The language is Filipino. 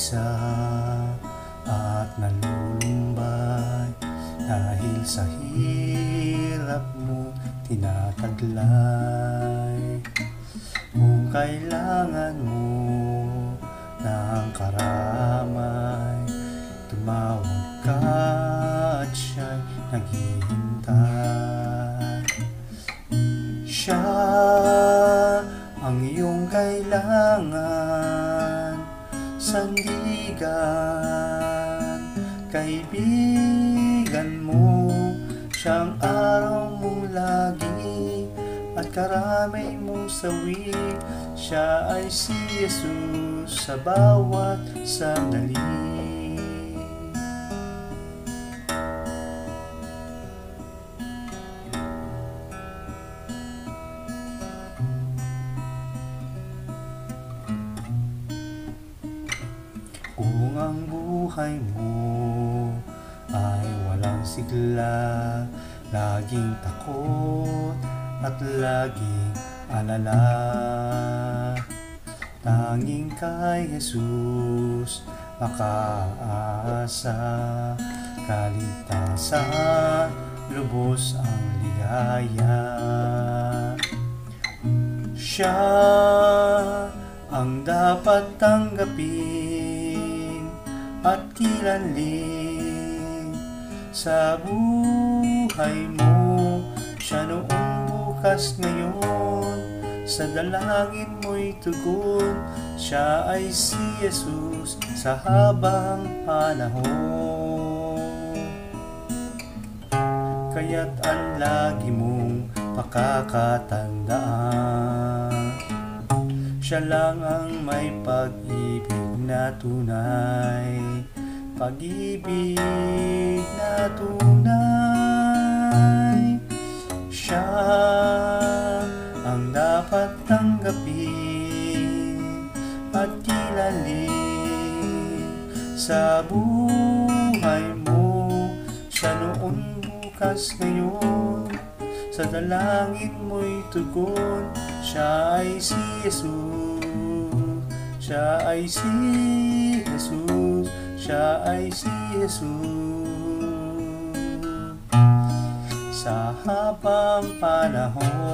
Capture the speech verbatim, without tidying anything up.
nag-iisa at nalulumbay dahil sa hirap mo tinataglay. Kung kailangan mo ng karamay, tumawag ka at siya'y naghihintay. Siya ang iyong kailangan, sandigan, kaibigan mo. Siyang araw mong lagi at karamay mong sawi. Siya ay si Jesus sa bawat sandali. Kung ang buhay mo ay walang sigla, laging takot at laging alala, tanging kay Jesus makaasa, kaligtasan, lubos ang ligaya. Siya ang dapat tanggapin at kilanlin sa buhay mo. Siya noong, bukas, ngayon, sa dalangin mo'y tugon. Siya ay si Jesus sa habang panahon. Kaya't ang lagi mong pakakatandaan, siya lang ang may pag-ibig na tunay, pag-ibig na tunay. Siya ang dapat tanggapin at kilalin sa buhay mo. Siya noon, bukas, ngayon, sa dalangin mo'y tugon. Siya ay si Jesus, siya ay si Jesus, siya ay si Jesus. Sa habang panahon,